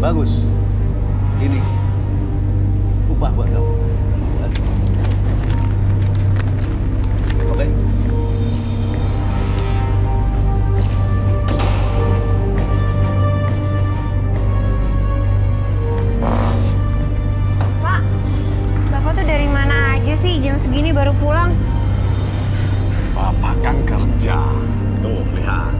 Bagus. Ini upah buat kamu. Oke. Pak, Bapak tuh dari mana aja sih? Jam segini baru pulang. Bapak kan kerja. Tuh, lihat.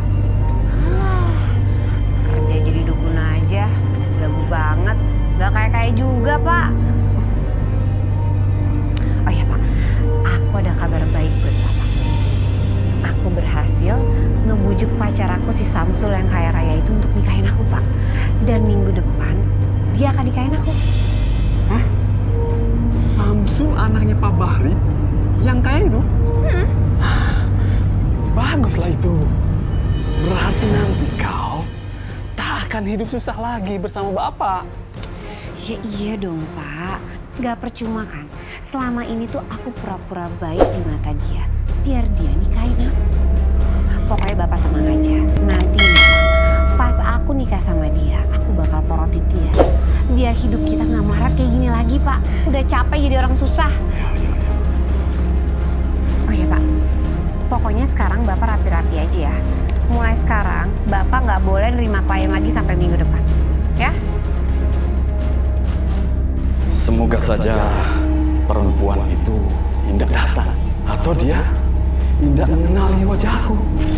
Kerja jadi dukun aja. Ganggu banget. Gak kayak juga, Pak. Oh ya, Pak. Aku ada kabar baik buat Bapak. Aku berhasil ngebujuk pacar aku si Samsul yang kaya raya itu untuk nikahin aku, Pak. Dan minggu depan dia akan nikahin aku. Hah? Samsul anaknya Pak Bahri yang kaya itu? Baguslah itu. Berarti nanti kau tak akan hidup susah lagi bersama Bapak. Ya iya dong, Pak. Gak percuma kan. Selama ini tuh aku pura-pura baik di mata dia. Biar dia nikahin aku. Pokoknya Bapak tenang aja. Nanti nih, pas aku nikah sama dia, aku bakal porotin dia. Biar hidup kita gak melarat kayak gini lagi, Pak. Udah capek jadi orang susah. Oh ya, Pak. Pokoknya sekarang Bapak rapi-rapi aja ya. Mulai sekarang, Bapak nggak boleh nerima klien lagi sampai minggu depan. Ya? Semoga saja perempuan itu indah datang. Atau dia indah mengenali wajahku.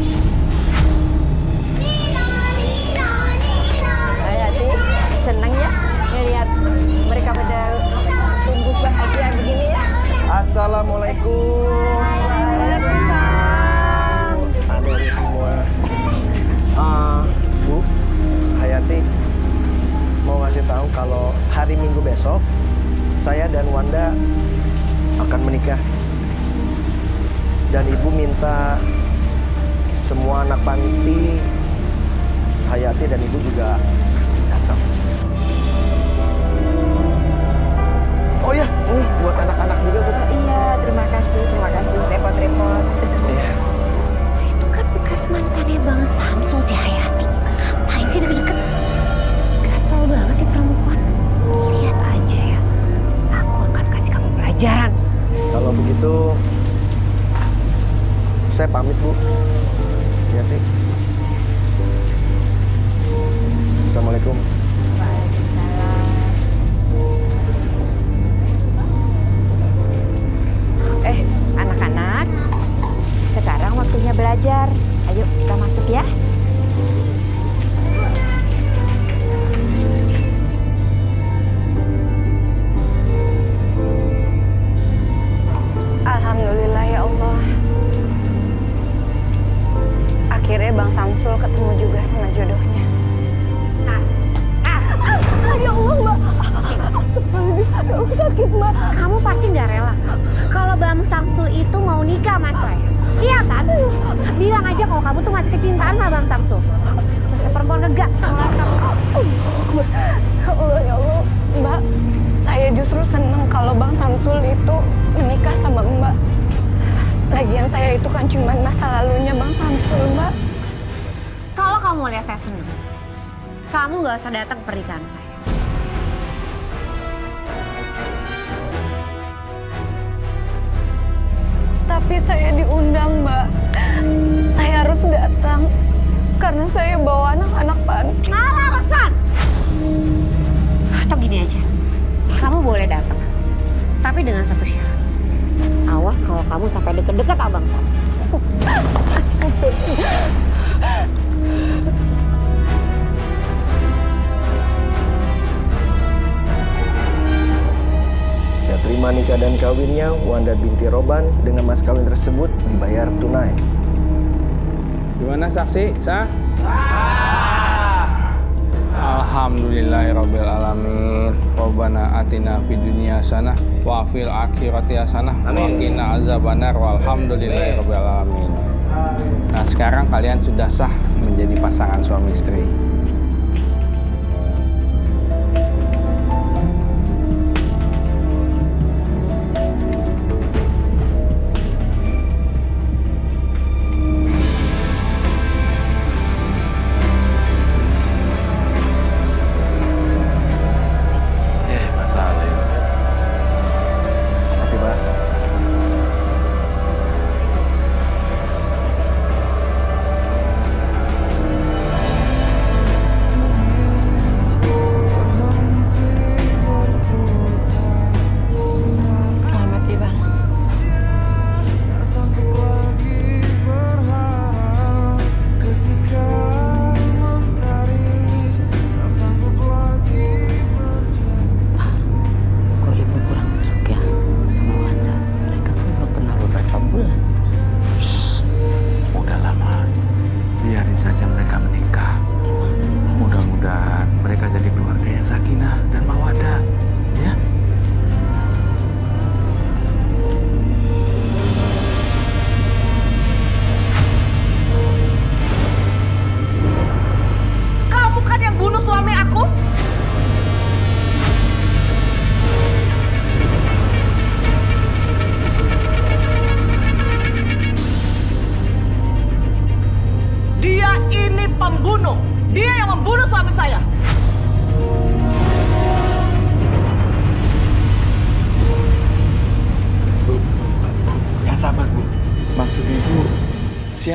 Hayati, senang ya ngelihat mereka pada tumbuh bahagia begini ya. Assalamualaikum. Waalaikumsalam. Adik semua. Bu, Hayati mau ngasih tahu kalau hari Minggu besok saya dan Wanda akan menikah. Dan Ibu minta semua anak panti, Hayati dan Ibu juga datang. Oh ya, ini buat anak-anak juga, Bu. Iya, terima kasih repot-repot. Iya. Itu kan bekas mantannya Bang Samsul si Hayati. Ngapain sih deket-deket? Gatel banget nih perempuan. Lihat aja ya. Aku akan kasih kamu pelajaran. Kalau begitu, saya pamit, Bu. Hayati. Assalamualaikum. Anak-anak, sekarang waktunya belajar. Ayo kita masuk ya. Alhamdulillah ya Allah. Akhirnya Bang Samsul ketemu juga sama jodohnya. Ya Allah, Mbak. Astagfirullahaladzim, sakit, Mbak. Kamu pasti nggak rela kalau Bang Samsul itu mau nikah sama saya. Iya kan? Bilang aja kalau kamu tuh masih kecintaan sama Bang Samsul. Masa perempuan ngegat. Ya Allah, ya Allah. Mbak, saya justru seneng kalau Bang Samsul itu menikah sama Mbak. Lagian saya itu kan cuma masa lalunya Bang Samsul, Mbak. Kalau kamu lihat saya senang, kamu nggak usah datang ke pernikahan saya. Tapi saya diundang, Mbak. Saya harus datang karena saya bawa anak-anak panti. Malah alasan. Atau gini aja, kamu boleh datang, tapi dengan satu syarat. Awas kalau kamu sampai deket-deket Abang Samsul. Saya terima nikah dan kawinnya Wanda binti Roban dengan mas kawin tersebut dibayar tunai. Gimana saksi? Sah? Alhamdulillahirabbil alamin. Rabbana atina fid dunya hasanah wa fil akhirati hasanah wa qina azabannar walhamdulillahirabbil alamin. Nah, sekarang kalian sudah sah menjadi pasangan suami istri.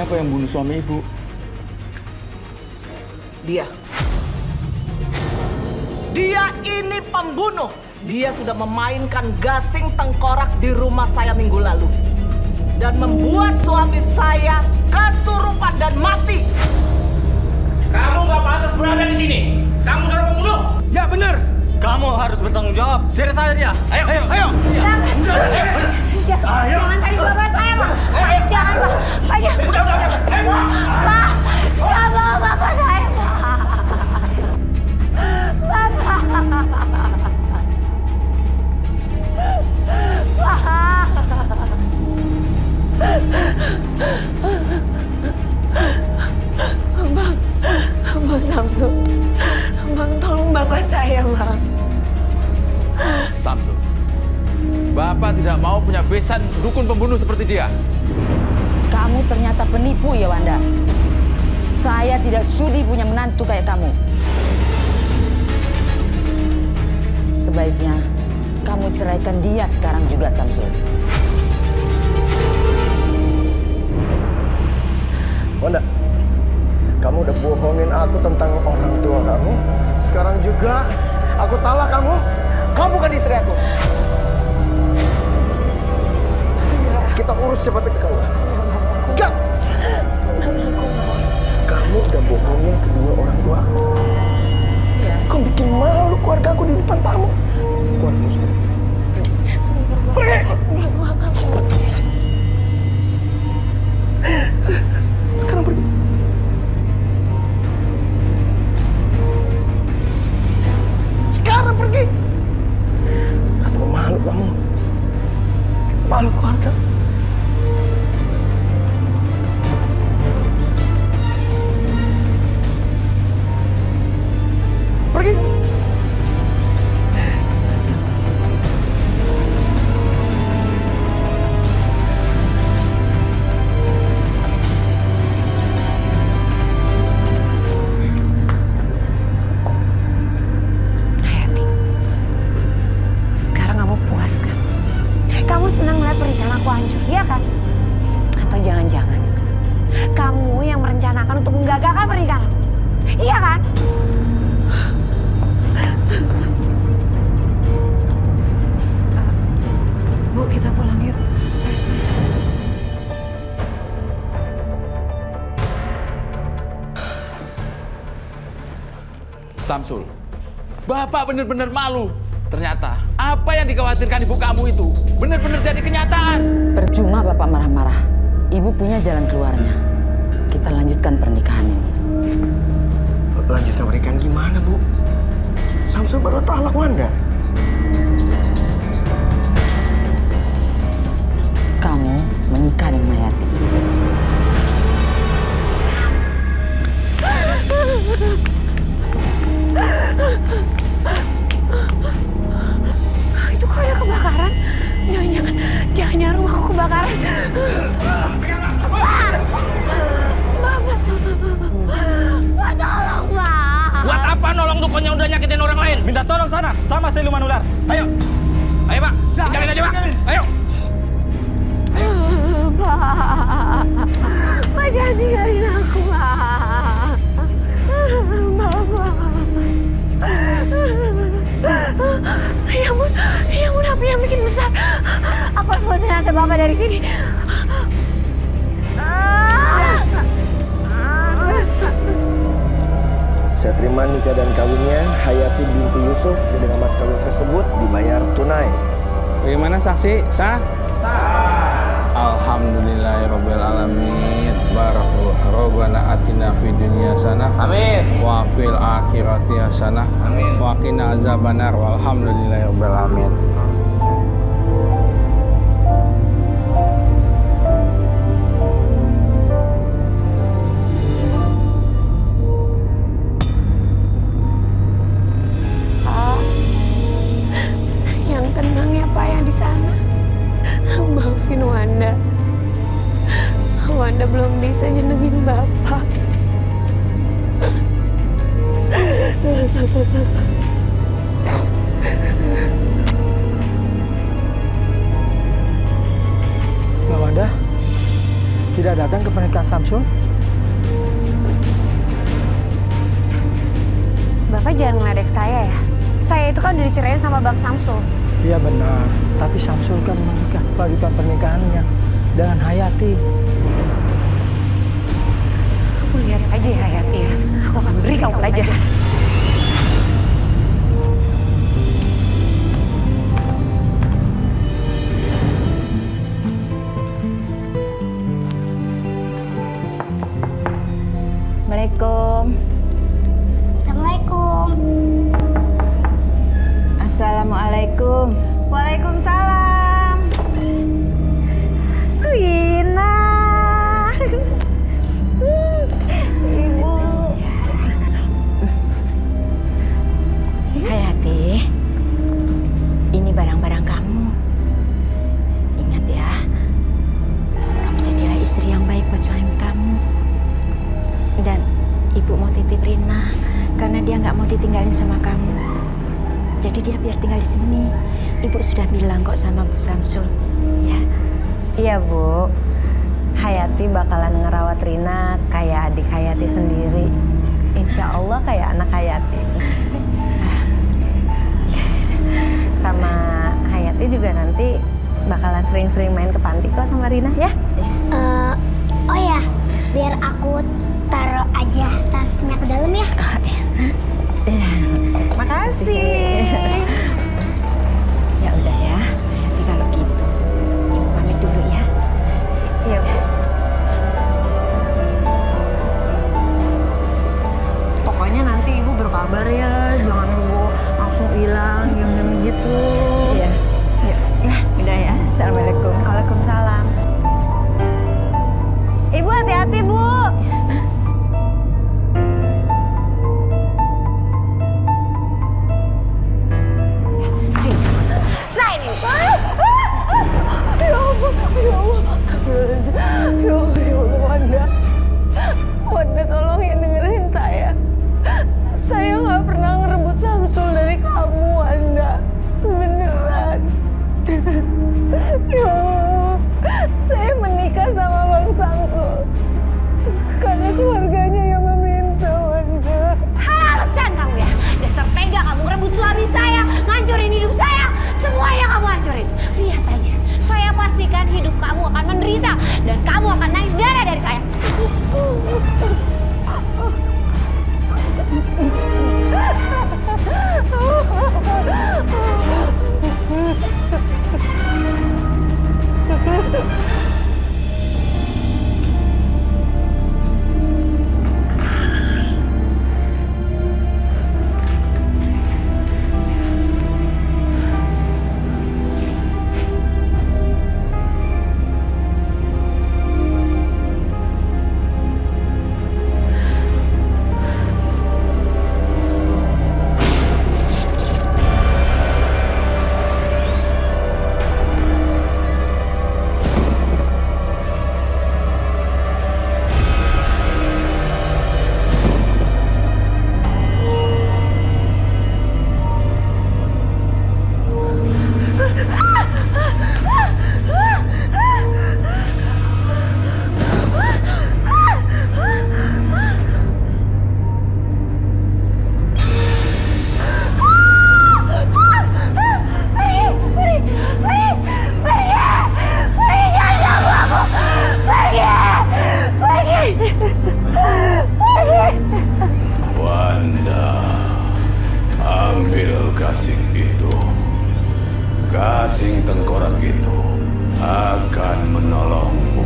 Siapa yang bunuh suami ibu? Dia ini pembunuh. Dia sudah memainkan gasing tengkorak di rumah saya minggu lalu. Dan membuat suami saya kesurupan dan mati. Kamu nggak pantas berada di sini. Kamu seorang pembunuh. Ya benar. Kamu harus bertanggung jawab. Seret saja dia. Ayo. Jangan tadi bapak saya, Pak. Jangan, Pak. Pak, jangan. Pak, jangan bawa bapak saya, Pak. Bapak. Bang Samsul, Bang tolong bapak saya, Bang. Samsul, Bapak tidak mau punya besan dukun pembunuh seperti dia. Kamu ternyata penipu ya, Wanda. Saya tidak sudi punya menantu kayak kamu. Sebaiknya kamu ceraikan dia sekarang juga, Samsul. Wanda, kamu udah bohongin aku tentang orang tua kamu. Sekarang juga aku talak kamu. Kamu bukan istri aku. Kita urus cepatnya ke kamu. Enggak. Kamu udah bohongin kedua orang tua aku. Kamu bikin malu keluarga aku di depan tamu. Keluarga aku semua. Pergi. Sekarang pergi. Sekarang pergi. Atau malu kamu. Malu keluarga. Pergi. Hayati, sekarang kamu puas kan? Kamu senang melihat pernikahan aku hancur, iya kan? Atau jangan-jangan kamu yang merencanakan untuk menggagalkan pernikahan aku, iya kan? Bu, kita pulang yuk. Samsul, Bapak benar-benar malu. Ternyata apa yang dikhawatirkan ibu kamu itu benar-benar jadi kenyataan. Percuma Bapak marah-marah. Ibu punya jalan keluarnya. Kita lanjutkan pernikahan ini. Lanjutkan pernikahan gimana, Bu? Samsul baru talak Wanda. Kamu menikah dengan Hayati. Itu kok ada kebakaran? Jangan rumahku kebakaran. Pak, tolong, Pak. Buat apa nolong dukunnya udah nyakitin orang lain? Minta tolong sana, sama siluman ular. Ayo. Ayo, Pak. Tinggalin aja, Pak. Ayo. Pak, jangan tinggalin aku, Pak. Bapak. Ya ampun, api yang bikin besar. Aku harus bawa jenazah Bapak dari sini. Saya terima nikah dan kawinnya Hayati binti Yusuf dengan mas kawin tersebut dibayar tunai. Bagaimana saksi? Sah? Alhamdulillahirabbil alamin. Rabbana atina fid dunya hasanah. Amin. Wa fil akhirati hasanah. Amin. Wa qina azabannar. Walhamdulillahirabbil alamin. Yang tenang ya Pak yang di sana. Maafin Wanda. Wanda belum bisa nyenengin Bapak. Mbak Wanda, tidak tidak datang ke pernikahan Samsul? Bapak jangan ngeledek saya ya. Saya itu kan udah dicerain sama Bang Samsul. Iya benar, tapi Samsul kan menikah, melanjutkan pernikahannya dengan Hayati. Kamu lihat aja ya Hayati ya. Aku akan beri kamu pelajaran. Assalamualaikum. Assalamualaikum. Assalamualaikum. Waalaikumsalam. Lina. Ibu. Hayati, ini barang-barang kamu. Ingat ya, kamu jadilah istri yang baik buat suami kamu. Dan ibu mau titip Rina karena dia nggak mau ditinggalin sama kamu. Jadi dia biar tinggal di sini. Ibu sudah bilang kok sama Bu Samsul, ya. Iya Bu, Hayati bakalan ngerawat Rina kayak adik Hayati sendiri. Insya Allah kayak anak Hayati. Sama Hayati juga nanti bakalan sering-sering main ke panti kok sama Rina ya. Oh ya, biar aku taruh aja tasnya ke dalam ya. Makasih. Ya udah ya, tapi kalau gitu, Ibu pamit dulu ya. Iya Bu. Pokoknya nanti Ibu berkabar ya, jangan Ibu langsung hilang, diam-diam gitu. Iya. Ya, udah ya. Assalamualaikum. Waalaikumsalam. Ibu hati-hati Bu. Wanda, tolong ya dengerin saya. Saya nggak pernah ngerebut Samsul dari kamu, Wanda. Beneran. Ya Allah, saya menikah sama Bang Samsul karena keluarganya yang meminta, Wanda. Alasan kamu ya, dasar tega kamu ngerebut suami saya, ngancurin hidup saya, semuanya kamu hancurin. Lihat aja, saya pastikan hidup kamu akan menderita dan kamu akan naik darah dari saya. Wanda, ambil gasing itu. Gasing tengkorak itu akan menolongmu.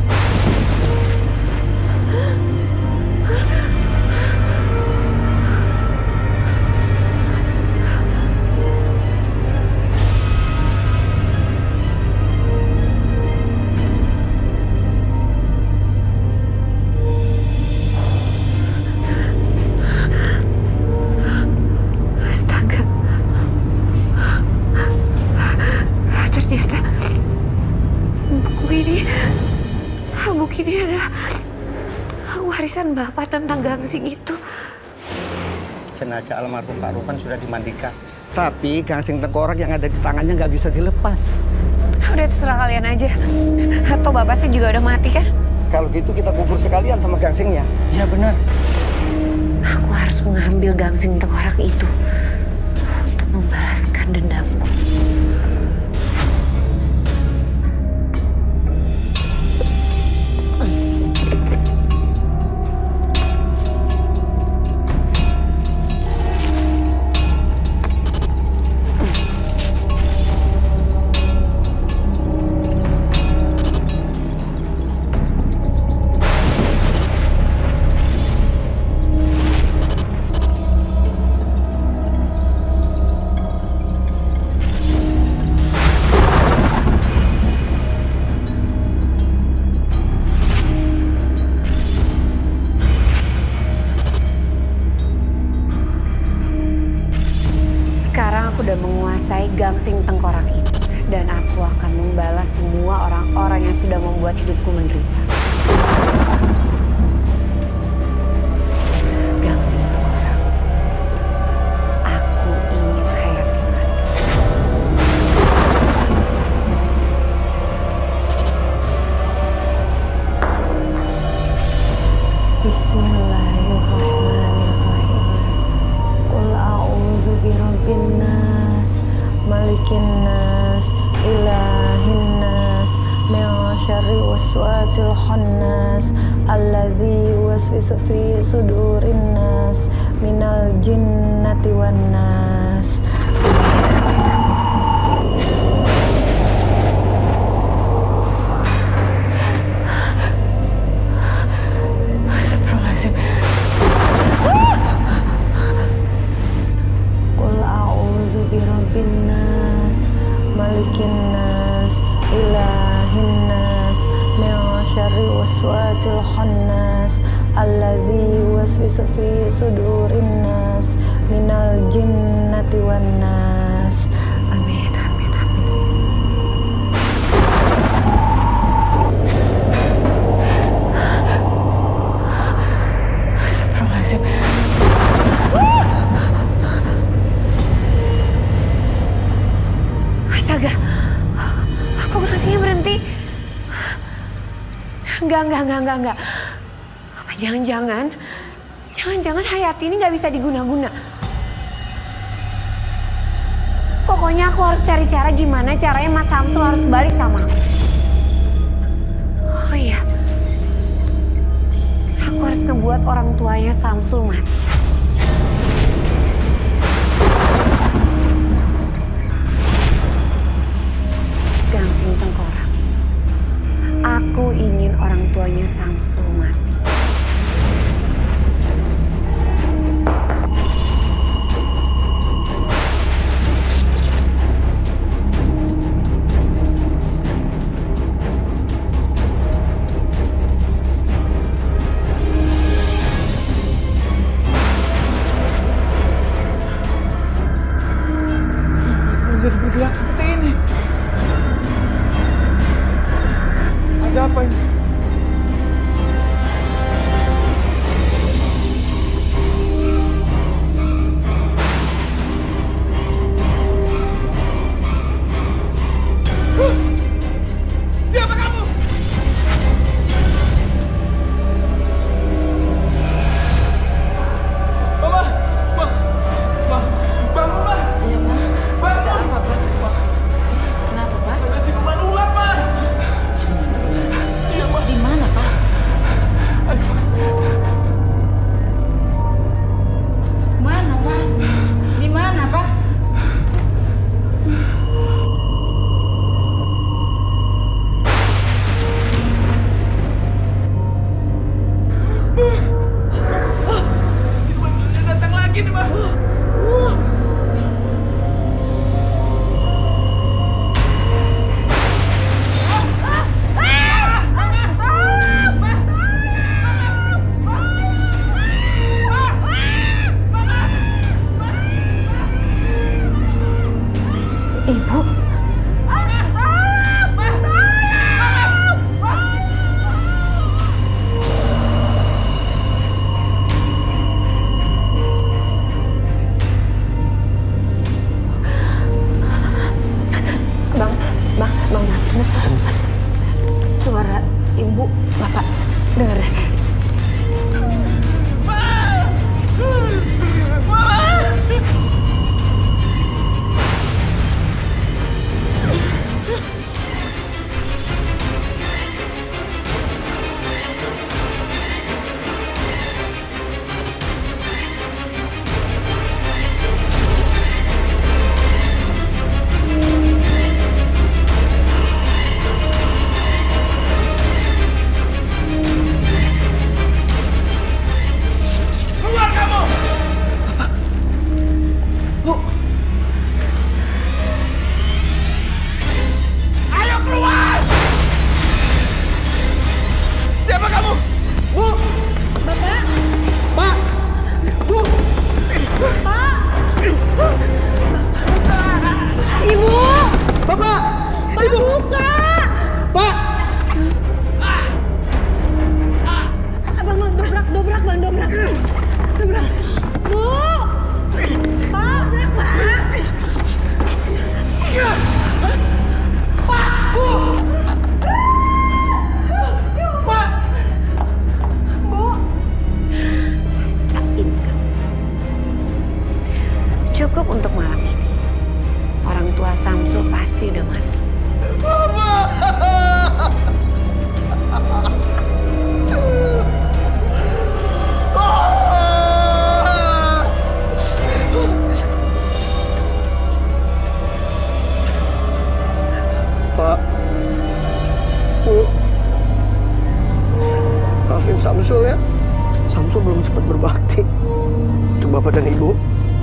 buku ini adalah warisan Bapak tentang gangsing itu. Jenazah almarhum Pak Rupan sudah dimandikan. Tapi gangsing tengkorak yang ada di tangannya nggak bisa dilepas. Udah terserah kalian aja. Atau Bapak saya juga udah mati kan? Kalau gitu kita kubur sekalian sama gangsingnya. Iya benar. Aku harus mengambil gangsing tengkorak itu untuk membalaskan dendamku. Sekarang aku udah menguasai gangsing tengkorak ini. Dan aku akan membalas semua orang-orang yang sudah membuat hidupku menderita. Gangsing tengkorak. Aku ingin Hayati mati. Bismillahirrahmanirrahim. Qul a'udzu birabbin nas, malikin nas, ilahin nas, min syarri waswasil khannas, alladzi yuwaswisu fi sudurin nas, minal jinnati wan nas. Astagfirullahaladzim. Qul a'udzu birabbin nas, malikin nas, ilahin nas, min syarri waswasil khannas, alladzi yuwaswisu fi sudurin nas, minal jinnati wan nas. Amin, amin, amin. Astagfirullahaladzim. Astaga, kok gangsingnya berhenti? Enggak. Apa jangan-jangan Hayati ini nggak bisa diguna-guna? Pokoknya aku harus cari cara gimana caranya Mas Samsul harus balik sama aku. Oh iya, aku harus ngebuat orang tuanya Samsul mati. Gangsing tengkorak. Aku ingin orang tuanya Samsul mati. Cukup untuk malam ini. Orang tua Samsul pasti udah mati. Pak, Bu, maafin Samsul ya. Samsul belum sempat berbakti untuk Bapak dan Ibu.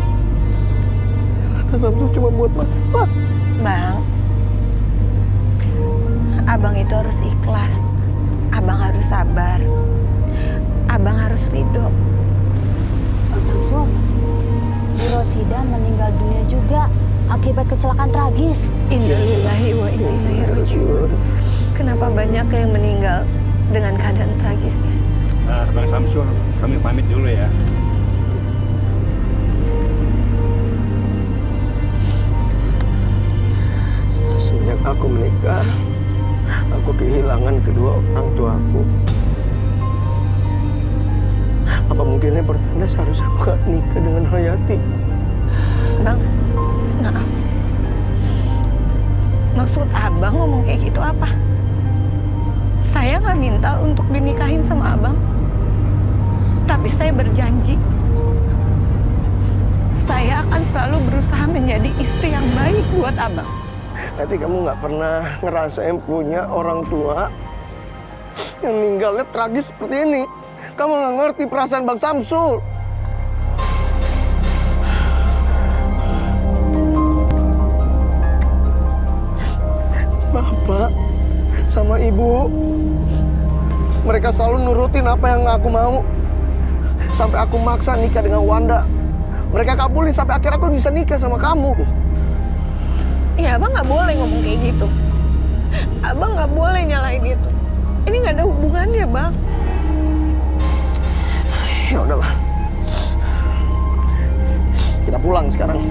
Samsul cuma buat masalah. Bang, Abang itu harus ikhlas. Abang harus sabar. Abang harus ridho. Bang Samsul, Bu Rosida meninggal dunia juga akibat kecelakaan tragis. Innalillahi wa inna ilaihi raji'un. Kenapa banyak yang meninggal dengan keadaan tragisnya? Bang Samsul, kami pamit dulu ya. Sejak aku menikah, aku kehilangan kedua orang tuaku. Apa mungkinnya pertanda seharusnya aku gak nikah dengan Hayati? Bang, maaf. Maksud Abang ngomong kayak gitu apa? Saya nggak minta untuk dinikahin sama Abang. Tapi saya berjanji, saya akan selalu berusaha menjadi istri yang baik buat Abang. Nanti kamu nggak pernah ngerasain punya orang tua yang meninggalnya tragis seperti ini. Kamu nggak ngerti perasaan Bang Samsul. Bapak sama Ibu, mereka selalu nurutin apa yang aku mau. Sampai aku maksa nikah dengan Wanda. Mereka kabulin sampai akhirnya aku bisa nikah sama kamu. Ya, Abang nggak boleh ngomong kayak gitu. Abang nggak boleh nyalain itu. Ini nggak ada hubungannya, Bang. Ya udahlah. Kita pulang sekarang.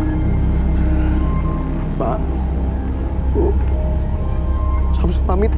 Pak, Bu, Samsul pamit.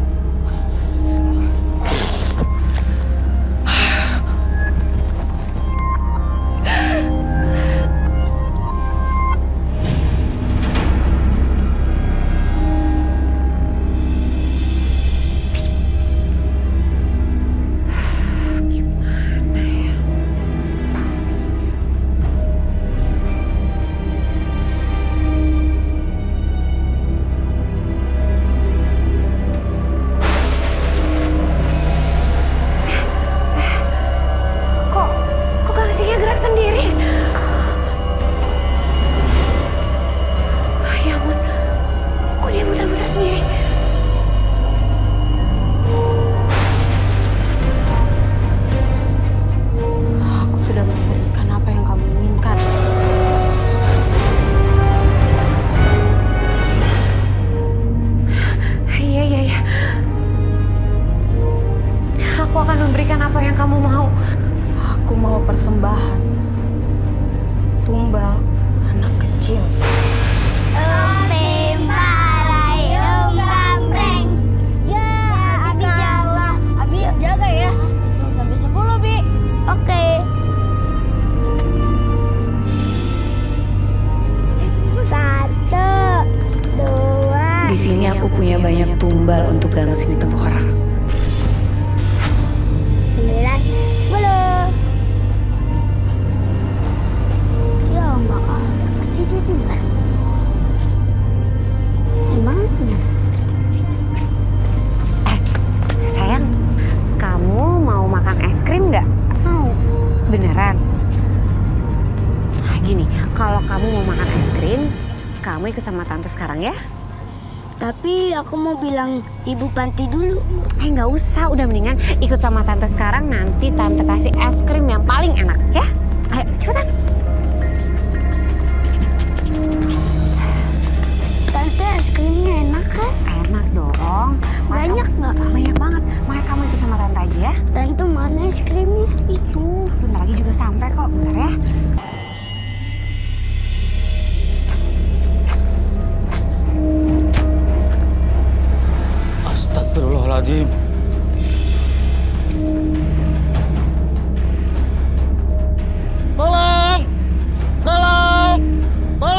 gangsing tengkorak. 9, 10. Dia nggak ada, pasti dia tinggal. Gimana? Sayang, kamu mau makan es krim nggak? Mau. Beneran? Gini, kalau kamu mau makan es krim, kamu ikut sama tante sekarang ya. Tapi aku mau bilang Ibu Panti dulu. Nggak usah, udah mendingan ikut sama tante sekarang, nanti tante kasih es krim yang paling enak ya. Ayo, cepetan. Tante, es krimnya enak kan? Enak dong. Banyak nggak? Banyak banget. Makanya kamu ikut sama tante aja ya. Tante, mana es krimnya? Itu, bentar lagi juga sampai kok. Bentar ya. Astagfirullahaladzim. Tolong! Tolong! Tolong!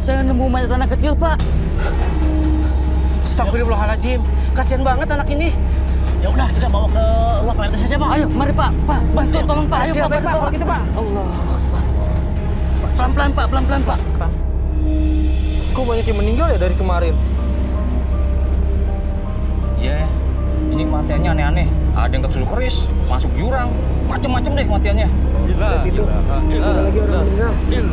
saya nemu mayat anak kecil, Pak. Astagfirullahaladzim, kasihan banget anak ini. Ya udah, kita bawa ke ruang PRT saja, Pak. Ayo, mari Pak. Pak, bantu, tolong Pak. Ayo, Pak. Baik, Pak. Kalau gitu, Pak. Allah. Pelan-pelan, Pak. Pelan-pelan, Pak. Kok banyak yang meninggal ya dari kemarin? Iya, ini kematiannya aneh-aneh. Ada yang ketusuk keris, masuk jurang, macem-macem deh kematiannya. Itu ada lagi orang meninggal.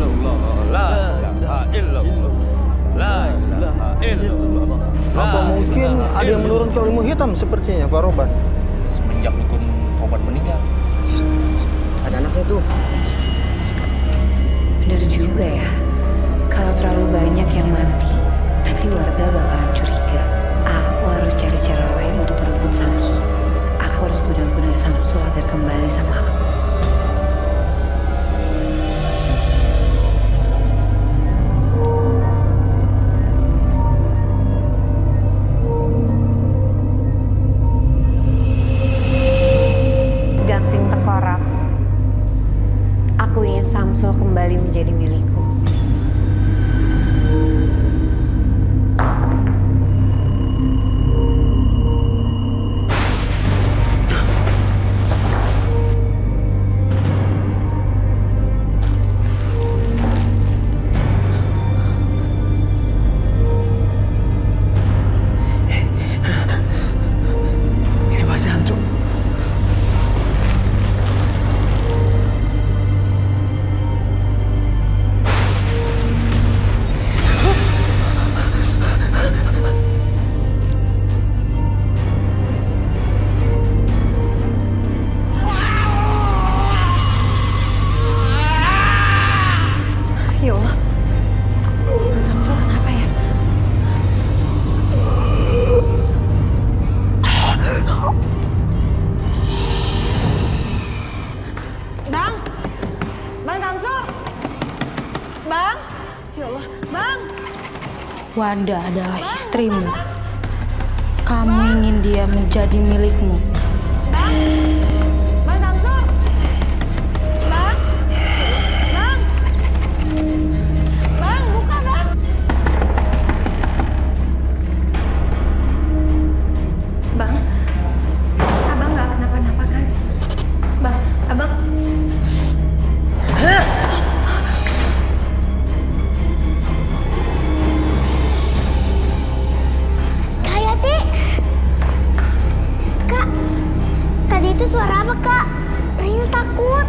Apa mungkin ada yang menurun ke ilmu hitam sepertinya, Pak Roban? Semenjak dukun Roban meninggal. Ada anaknya tuh. Bener juga ya. Kalau terlalu banyak yang mati, nanti warga bakalan curiga. Aku harus cari cara lain untuk merebut Samsul. Aku harus guna-guna Samsul agar kembali sama aku. Gangsing Tengkorak, aku ingin Samsul kembali menjadi milikku. Ini pasti hantu. Ya Allah. Bang Samsul kenapa ya? Bang! Bang Samsul! Bang! Ya Allah, Bang! Wanda adalah istrimu. Kamu ingin dia menjadi milikmu. Bang! Bang Samsul! Bang! Bang! Bang, buka, Bang! Bang, Abang nggak kenapa-napa kan? Bang, Abang... Hayati! Kak, tadi itu suara apa, Kak? Raina takut.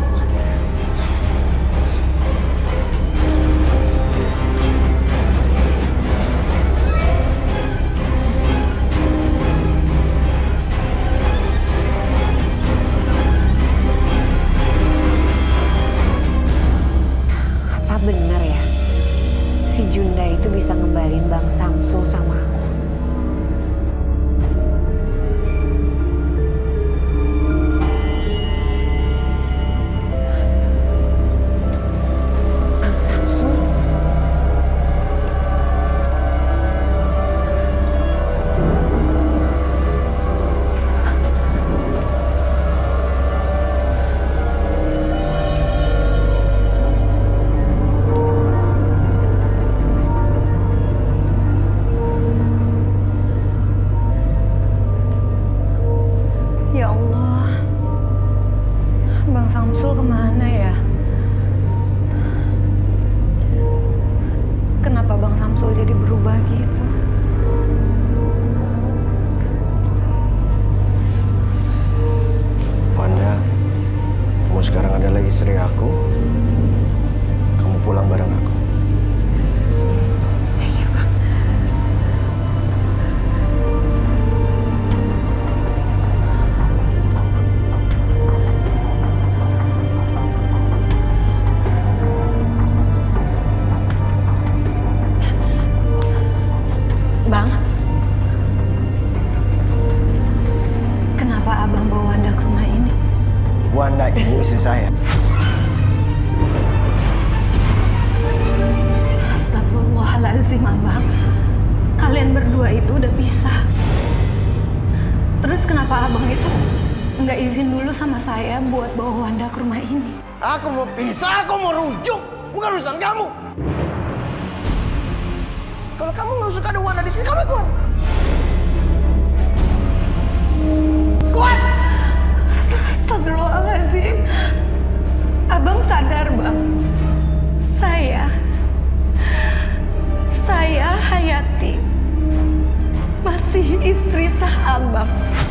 Apa benar ya? Si Junda itu bisa ngembalin Bang Samsul sama aku. Bang Samsul? Ya Allah. Bang Samsul kemana ya? Kenapa Bang Samsul jadi berubah gitu? Wanda, kamu sekarang adalah istri aku. Kamu pulang bareng aku. Iya, Bang. Bang, kenapa Abang bawa Wanda ke rumah ini? Wanda ini istri saya. Astagfirullahaladzim, Abang. Kalian berdua itu udah pisah. Terus kenapa Abang itu nggak izin dulu sama saya buat bawa Wanda ke rumah ini? Aku mau pisah, aku mau rujuk. Bukan urusan kamu. Kalau kamu nggak suka ada Wanda di sini, kamu keluar. Keluar! Astagfirullahaladzim. Abang sadar, Bang. Saya Hayati. Masih istri sah Abang.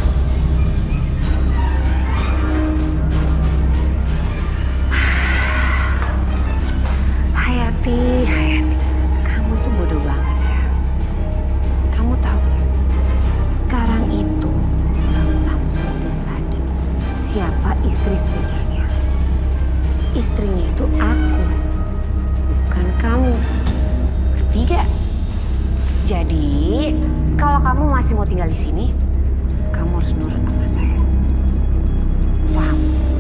Hayati, kamu itu bodoh banget ya. Kamu tahu nggak? Sekarang itu Bang Samsul udah sadar siapa istri sebenarnya. Istrinya itu aku, bukan kamu. Ngerti gak? Jadi kalau kamu masih mau tinggal di sini, kamu harus nurut sama saya. Paham?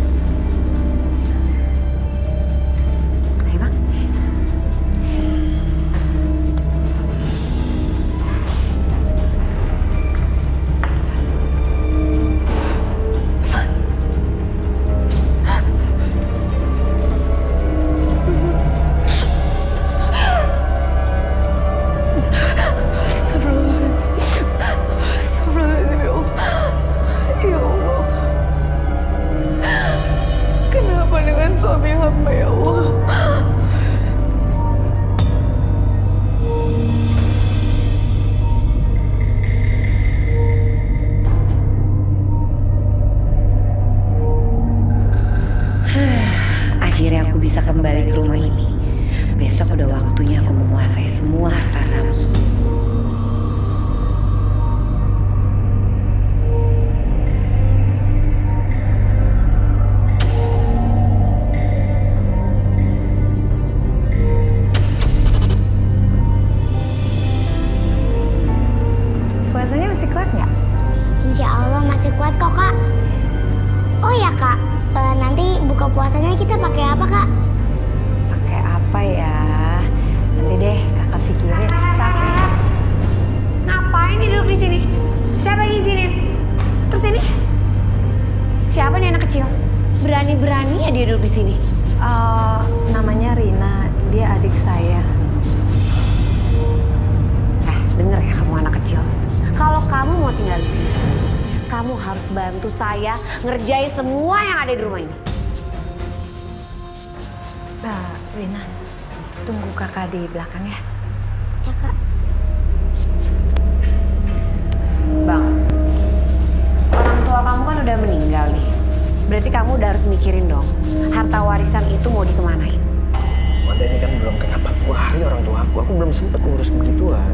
Akhirnya aku bisa kembali ke rumah ini. Besok udah waktunya aku menguasai semua harta Samsul. Puasanya masih kuat nggak? Insya Allah masih kuat kok, Kak. Oh ya, Kak. Nanti buka puasanya kita pakai apa, Kak? Pakai apa ya? Nanti deh kakak pikirin. Ngapain nih duduk di sini? Siapa yang izinin? Terus ini? Siapa nih anak kecil? Berani-berani ya dia duduk di sini? Namanya Rina. Dia adik saya. Denger ya kamu anak kecil. Kalau kamu mau tinggal di sini, kamu harus bantu saya ngerjain semua yang ada di rumah ini. Rina, tunggu kakak di belakang ya. Ya, Kak. Bang, orang tua kamu kan udah meninggal nih. Berarti kamu udah harus mikirin dong, harta warisan itu mau dikemanain. Wanda ini kan belum kena 40 hari orang tua aku belum sempet ngurus begituan.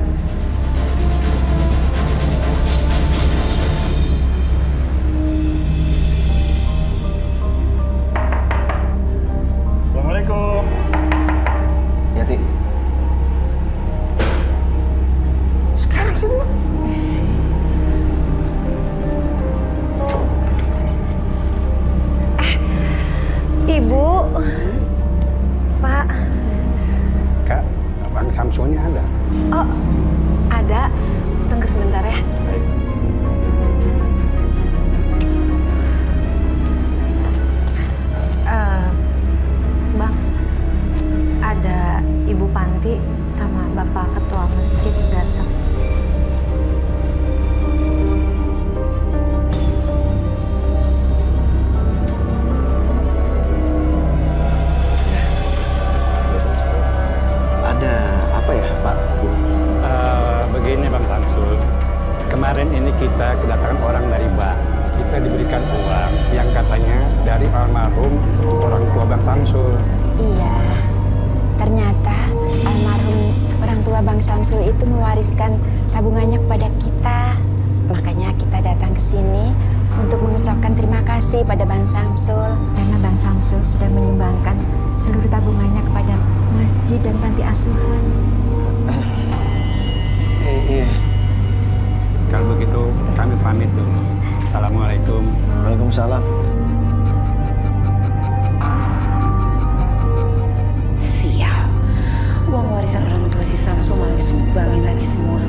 Assalamualaikum. Yati. Sekarang sih, Bu. Ibu. Pak. Kak, Bang Samsulnya ada? Oh, ada. Tunggu sebentar ya. Baik. Bang, ada Ibu Panti sama Bapak Ketua Masjid datang. Ada apa ya, Pak? Begini Bang Samsul, kemarin ini kita kedatangan orang dari bank. Kita diberikan uang yang katanya dari almarhum orang tua Bang Samsul. Iya, ternyata almarhum orang tua Bang Samsul itu mewariskan tabungannya kepada kita. Makanya kita datang ke sini untuk mengucapkan terima kasih pada Bang Samsul. Karena Bang Samsul sudah menyumbangkan seluruh tabungannya kepada masjid dan panti asuhan. Iya. Kalau begitu kami pamit dulu. Assalamualaikum. Waalaikumsalam. Sial. Uang warisan orang tua si Samsul malah disumbangin lagi semua.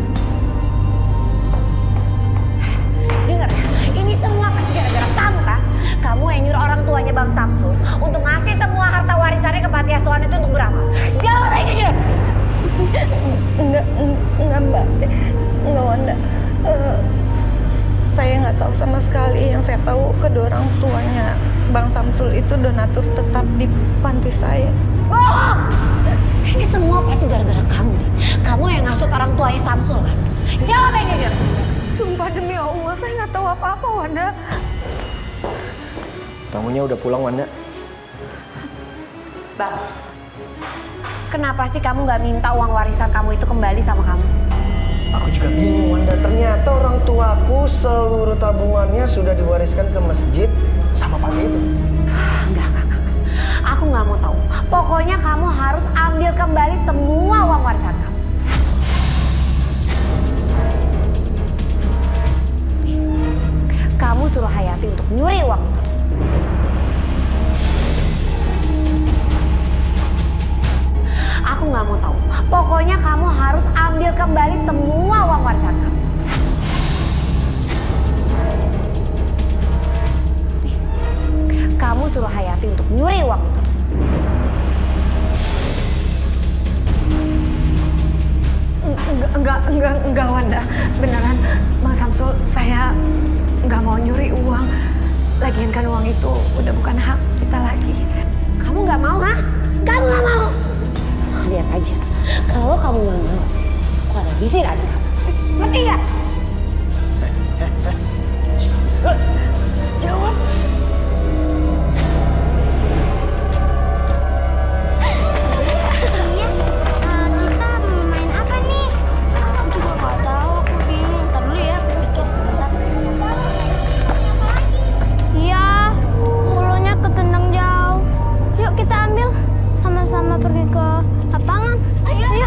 Dengar ya, ini semua pasti gara-gara kamu kan? Kamu yang nyuruh orang tuanya Bang Samsul untuk ngasih semua harta warisannya ke panti asuhan itu untuk berapa? Jawab aja jujur. tahu sama sekali. Yang saya tahu kedua orang tuanya Bang Samsul itu donatur tetap di panti saya. Oh! Ini semua pasti gara-gara kamu nih. Kamu yang ngasut orang tuanya Samsul kan? Jawab yang jujur. Sumpah demi Allah, saya nggak tahu apa-apa, Wanda. Tamunya udah pulang, Wanda. Bang, kenapa sih kamu nggak minta uang warisan kamu itu kembali sama kamu? Aku juga bingung, Wanda. Ternyata orang tuaku seluruh tabungannya sudah diwariskan ke masjid sama panti itu. Enggak. Aku nggak mau tahu. Pokoknya kamu harus ambil kembali semua uang warisan kamu. Kamu suruh Hayati untuk nyuri uang itu. Aku nggak mau tahu. Pokoknya kamu harus ambil kembali semua uang warisan kamu. Kamu suruh Hayati untuk nyuri uang itu. Enggak, Wanda. Beneran, Bang Samsul, saya nggak mau nyuri uang. Lagian kan uang itu udah bukan hak kita lagi. Kamu nggak mau, ha? Kamu nggak mau? Lihat aja, kalau kamu nggak mau, aku akan habisin adik kamu. Ngerti nggak? Jawab. Sama pergi ke lapangan. Ayo.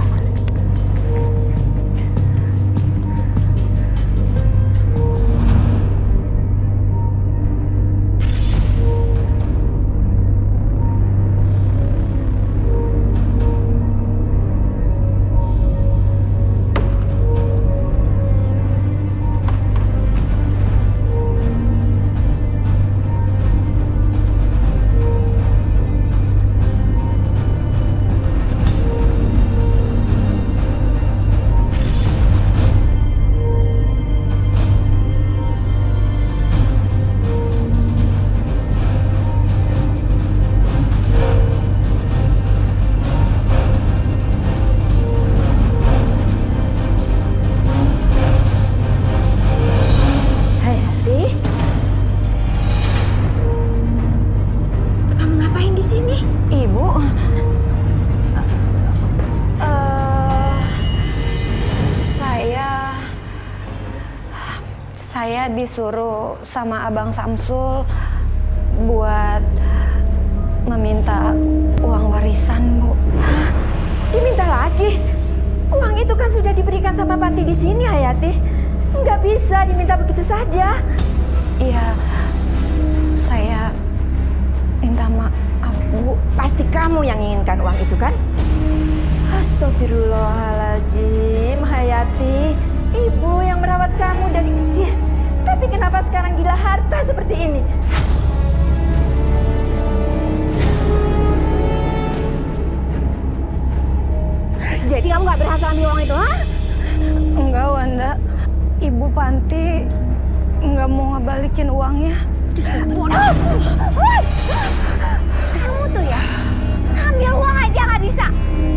Saya disuruh sama Abang Samsul buat meminta uang warisan, Bu. Hah? Diminta lagi? Uang itu kan sudah diberikan sama panti di sini, Hayati. Nggak bisa diminta begitu saja. Iya, saya minta maaf, Bu. Pasti kamu yang inginkan uang itu, kan? Astagfirullahaladzim, Hayati. Ibu yang merawat kamu dari kecil. Tapi kenapa sekarang gila harta seperti ini? Jadi kamu nggak berhasil ambil uang itu, ha? Enggak, Wanda. Ibu Panti nggak mau ngebalikin uangnya. Kamu tuh ya, ambil uang aja nggak bisa.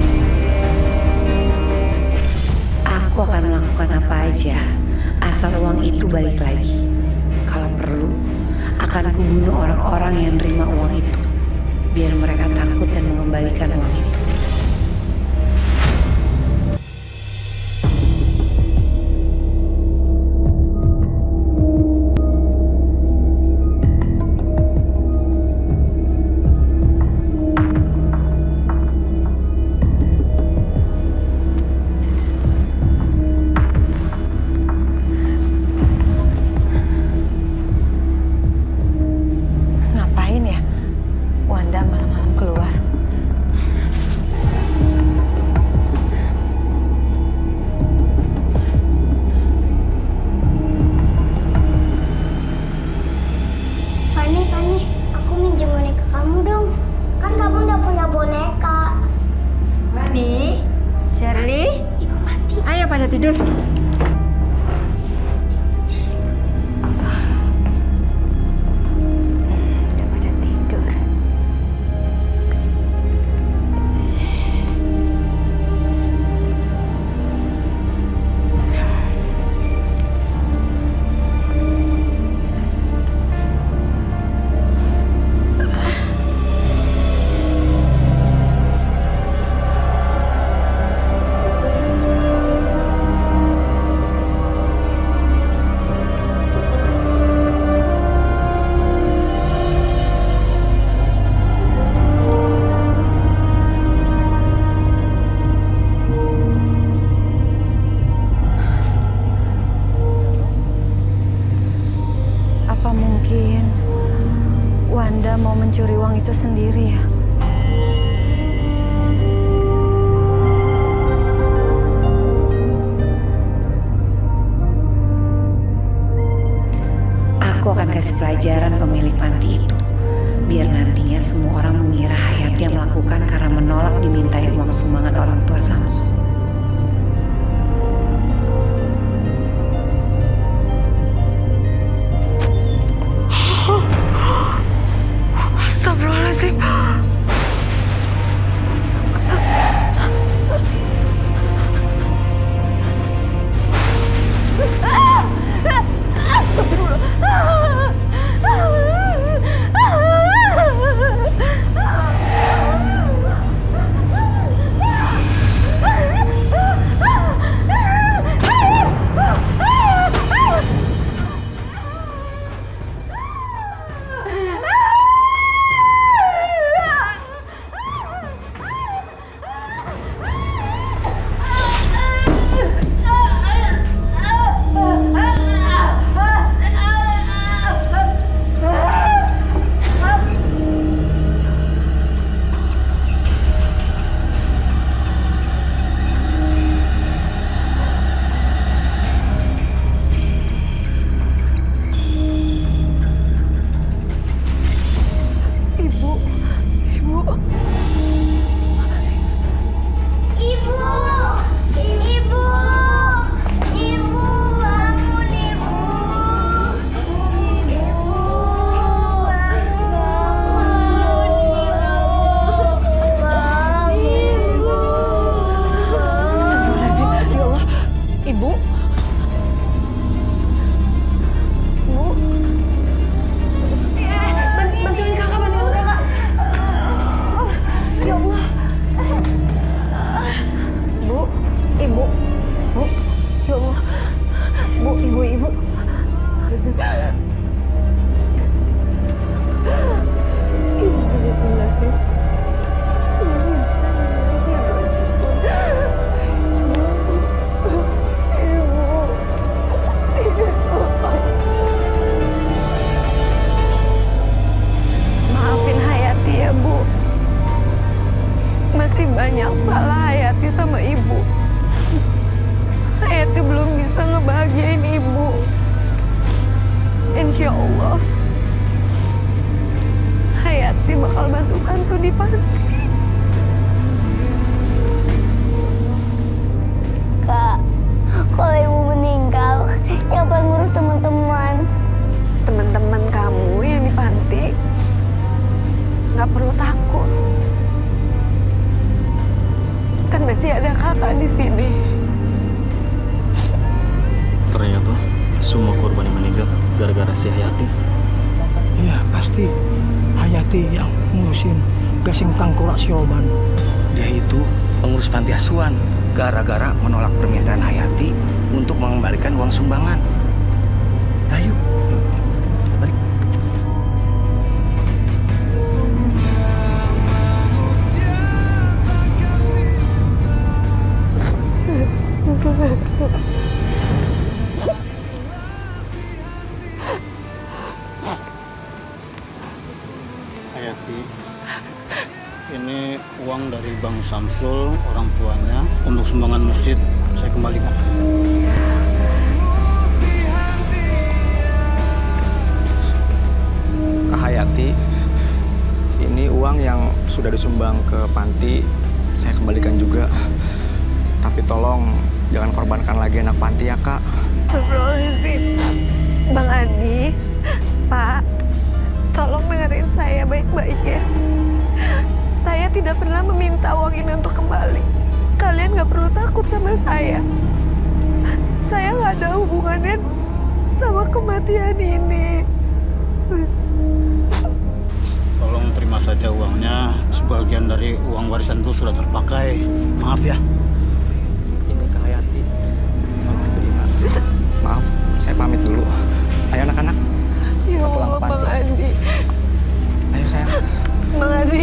Aku akan melakukan apa aja, asal uang itu balik lagi. Kalau perlu, akan kubunuh orang-orang yang nerima uang itu, biar mereka takut dan mengembalikan uang itu. nggak mau mencuri uang itu sendiri ya? Aku akan kasih pelajaran pemilik panti itu. Biar nantinya semua orang mengira Hayati yang melakukan karena menolak dimintai uang sumbangan orang tua Samsul. Astagfirullahaladzim. Banyak salah Hayati sama ibu. Hayati belum bisa ngebahagiain ibu. Insya Allah Hayati bakal bantu-bantu di panti. Kak, kalau ibu meninggal, siapa yang ngurus teman-teman? Teman-teman kamu yang di panti nggak perlu takut. Kan masih ada kakak di sini. Ternyata semua korban yang meninggal gara-gara si Hayati. Iya, pasti Hayati yang ngurusin gasing tengkorak Sioban. Dia itu pengurus panti asuhan. Gara-gara menolak permintaan Hayati untuk mengembalikan uang sumbangan. Ayo, balik. Hayati, ini uang dari Bang Samsul, orang tuanya, untuk sumbangan masjid. Saya kembalikan. Kak Hayati, ini uang yang sudah disumbang ke panti, saya kembalikan juga. Tapi tolong jangan korbankan lagi anak panti ya, Kak. Astagfirullahaladzim. Bang Adi, Pak, tolong dengerin saya baik-baik ya. Saya tidak pernah meminta uang ini untuk kembali. Kalian nggak perlu takut sama saya. Saya nggak ada hubungannya sama kematian ini. Tolong terima saja uangnya. Sebagian dari uang warisan itu sudah terpakai. Maaf ya. Ini Kak Hayati, tolong terima. Maaf, saya pamit dulu. Ayo anak-anak. Ya Allah, Bang Adi. Ayo sayang. Bang Adi.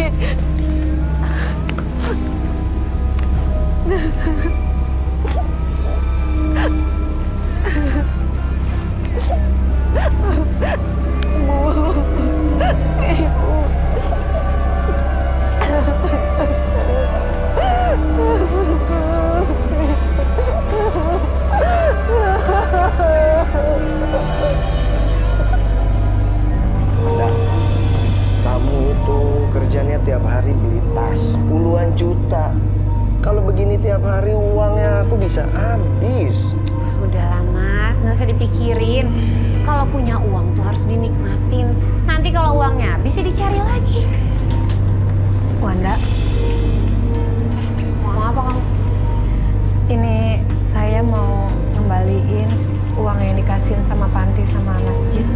Bu, Ibu. Jelas puluhan juta. Kalau begini tiap hari uangnya aku bisa habis. Udahlah Mas, nggak usah dipikirin. Kalau punya uang tuh harus dinikmatin. Nanti kalau uangnya habis ya dicari lagi. Wanda, mau apa kamu? Ini saya mau ngembaliin uang yang dikasihin sama panti sama masjid.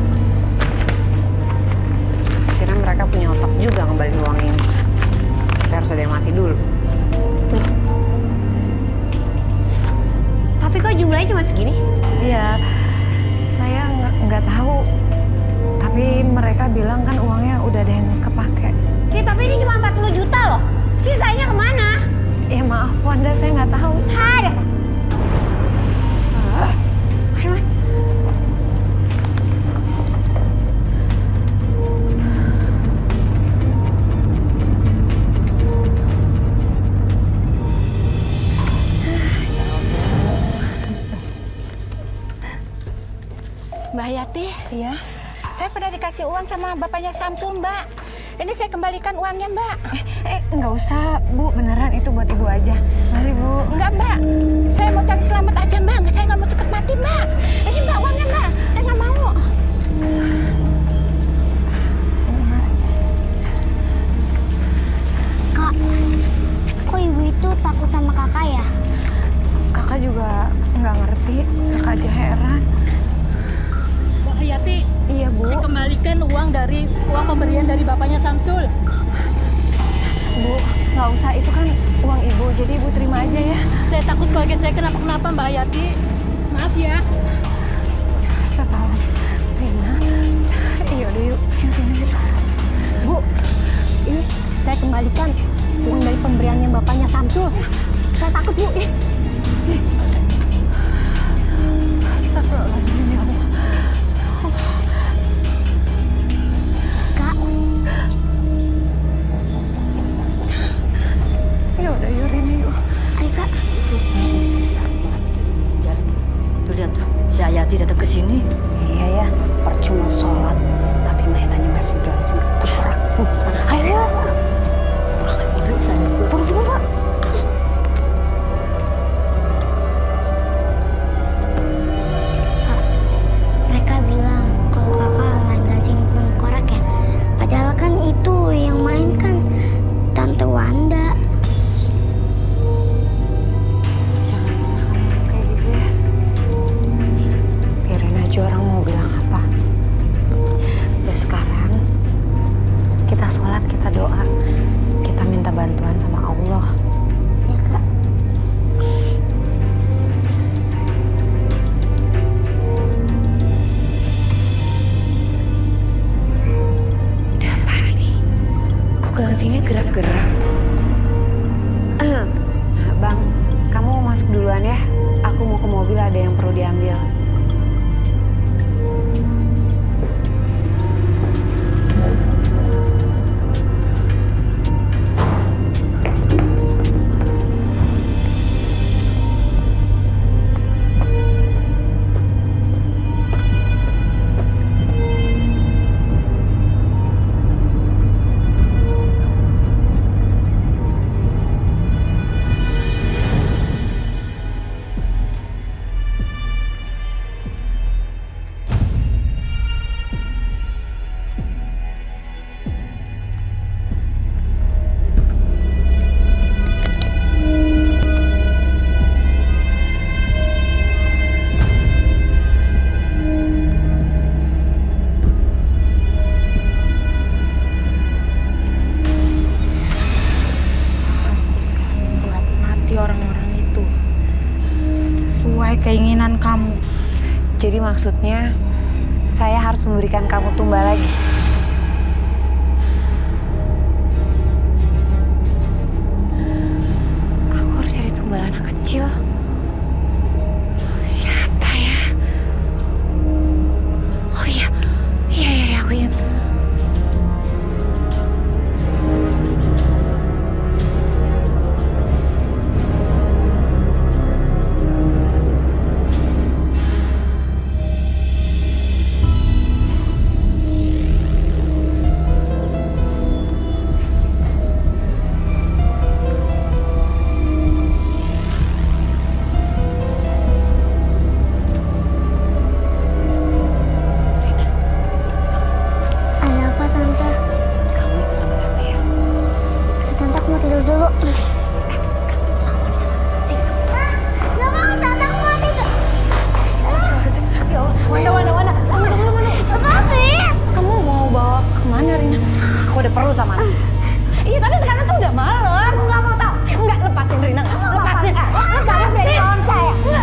Kira mereka punya otak juga ngembaliin uang ini. Tapi harus ada yang mati dulu. Tapi kok jumlahnya cuma segini? Iya, saya nggak tahu. Tapi mereka bilang kan uangnya udah ada yang kepake. Ya tapi ini cuma 40 juta loh. Sisanya kemana? Ya maaf Wanda, saya nggak tahu. Ada. Ayo Mas. Mbak Hayati? Iya? Saya pernah dikasih uang sama bapaknya Samsul, Mbak. Ini saya kembalikan uangnya, Mbak. Nggak usah, Bu. Beneran itu buat Ibu aja. Mari, Bu. Enggak, Mbak. Saya mau cari selamat aja, Mbak. Saya nggak mau cepet mati, Mbak. Ini Mbak uangnya, Mbak. Saya nggak mau. Kak, kok Ibu itu takut sama Kakak ya? Kakak juga nggak ngerti. Kakak aja heran. Mbak Hayati, iya Bu. saya kembalikan uang pemberian dari bapaknya Samsul. Bu, nggak usah, itu kan uang Ibu, jadi Ibu terima aja ya. Saya takut keluarga saya kenapa-kenapa Mbak Hayati. Maaf ya. Astagfirullahaladzim. Rina, yaudah yuk. Bu, ini saya kembalikan uang dari pemberiannya bapaknya Samsul. Saya takut Bu. Astagfirullahaladzim ya Allah. Kak. Yaudah yuk Rina yuk. Ayo Kak. Tuh lihat tuh, si Hayati datang ke sini. Iya ya, percuma sholat. Tapi mainannya masih dalam gerak. Ayo. Buru-buru, Pak. Mereka bilang kalau Kakak main gasing tengkorak ya. Padahal kan itu yang main kan Tante Wanda. Jangan ngomong kayak gitu ya. Biarin aja orang mau bilang apa. Ya sekarang kita sholat, kita doa, kita minta bantuan sama Allah. Ya Kak. Udah apa ini? Kok gasingnya gerak-gerak? Bang, kamu masuk duluan ya. Aku mau ke mobil, ada yang perlu diambil. Buat mati orang-orang itu. Sesuai keinginan kamu. Jadi maksudnya, saya harus memberikan kamu tumbal lagi? Aku harus cari tumbal anak kecil. Siapa ya? Oh iya, iya, aku ingat. aku udah perlu sama anak. Iya, tapi sekarang tuh udah malam. Aku nggak mau tahu. Enggak, lepasin Rina. Lepasin. Kamu dari kawan saya. Enggak.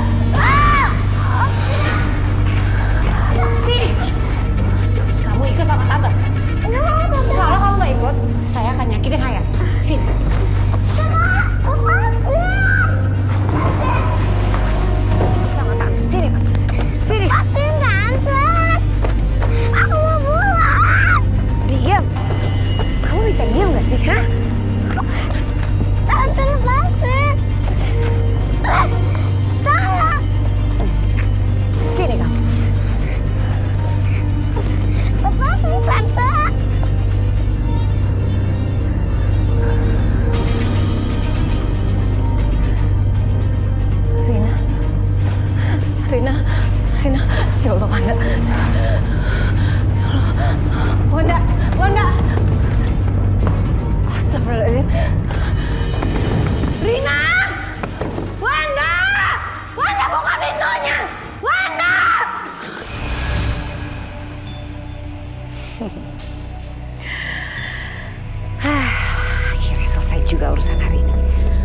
Sini. Kamu ikut sama tante. Kalau kamu nggak ikut, saya akan nyakitin Hayat. Sini. Sama tante. Sini. Sini. Lepasin tante. Aku mau pulang. Diam. Kamu bisa diam nggak sih? Hah? Tante lepasin. Tolong. Sini kamu. Lepasin tante. Rina. Ya Allah, Wanda. Wanda. Astagfirullahaladzim. Rina! Wanda buka pintunya! Wanda! Akhirnya selesai juga urusan hari ini.